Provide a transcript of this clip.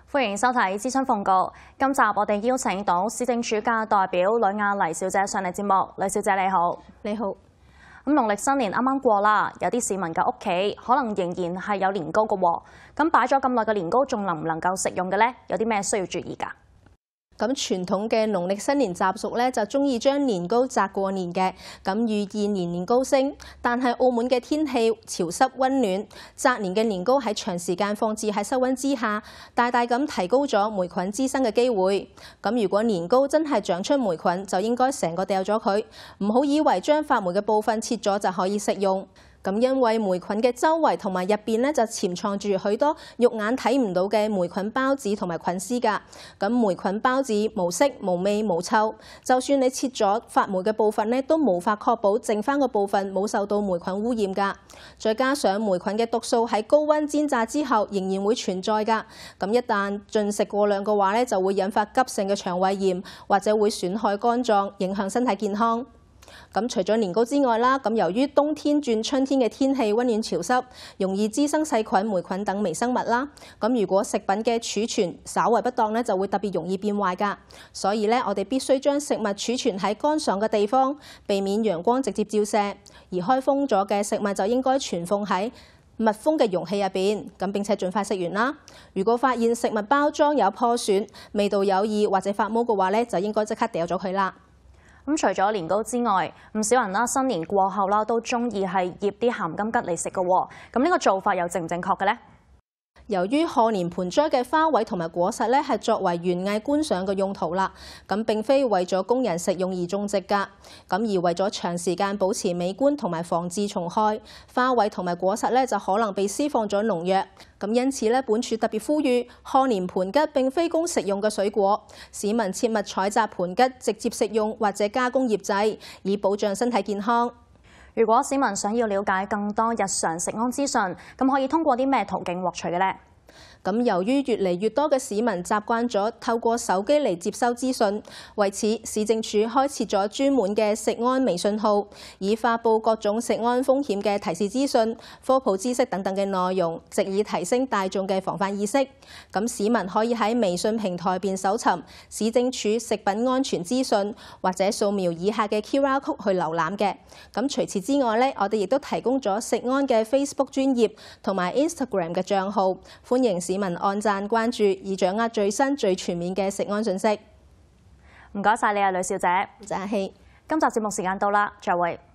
歡迎收睇諮詢鳳告。今集我哋邀請到市政署嘅代表呂亞黎小姐上嚟節目。呂小姐你好。 你好。 咁農曆新年啱啱過啦，有啲市民嘅屋企可能仍然係有年糕嘅喎。咁擺咗咁耐嘅年糕，仲能唔能夠食用嘅呢？有啲咩需要注意㗎？ 咁傳統嘅農曆新年習俗咧，就中意將年糕擲過年嘅，咁寓意年年高升。但係澳門嘅天氣潮濕温暖，擲年嘅年糕喺長時間放置喺室温之下，大大咁提高咗霉菌滋生嘅機會。咁如果年糕真係長出霉菌，就應該成個掉咗佢，唔好以為將發霉嘅部分切咗就可以食用。咁因為霉菌嘅周圍同埋入邊咧就潛藏住許多肉眼睇唔到嘅霉菌孢子同埋菌絲㗎。咁霉菌孢子無色無味無臭，就算你切咗發霉嘅部分咧，都無法確保剩翻個部分冇受到霉菌污染㗎。再加上霉菌嘅毒素喺高溫煎炸之後仍然會存在㗎。咁一旦進食過量嘅話咧，就會引發急性嘅腸胃炎，或者會損害肝臟，影響身體健康。咁除咗年糕之外啦，咁由於冬天轉春天嘅天氣溫暖潮濕，容易滋生細菌、霉菌等微生物啦。咁如果食品嘅儲存稍為不當咧，就會特別容易變壞㗎。所以咧，我哋必須將食物儲存喺乾爽嘅地方，避免陽光直接照射。而開封咗嘅食物就應該存放喺密封嘅容器入邊，咁並且盡快食完啦。如果發現食物包裝有破損、味道有異或者發毛嘅話咧，就應該即刻掉咗佢啦。 咁除咗年糕之外，唔少人啦新年過後啦都中意係醃啲鹹金桔嚟食嘅喎。咁呢個做法又正唔正確嘅呢？由於賀年盆栽嘅花卉同埋果實咧係作為園藝觀賞嘅用途啦，咁並非為咗供人食用而種植㗎。咁而為咗長時間保持美觀同埋防治蟲害，花卉同埋果實咧就可能被施放咗農藥。咁因此咧，本署特別呼籲賀年盆桔並非供食用嘅水果，市民切勿採摘盆桔直接食用或者加工醃製，以保障身體健康。如果市民想要了解更多日常食安資訊，咁可以通過啲咩途徑獲取嘅呢？ 咁由於越嚟越多嘅市民習慣咗透過手機嚟接收資訊，為此市政署開設咗專門嘅食安微信號，以發布各種食安風險嘅提示資訊、科普知識等等嘅內容，藉以提升大眾嘅防範意識。咁市民可以喺微信平台邊搜尋市政署食品安全資訊，或者掃描以下嘅 QR code 去瀏覽嘅。咁除此之外咧，我哋亦都提供咗食安嘅 Facebook 專頁同埋 Instagram 嘅帳號，歡迎市民按讚關注，以掌握最新最全面嘅食安信息。 唔該晒你啊，呂小姐。 唔使客氣。 今集節目時間到啦，再會。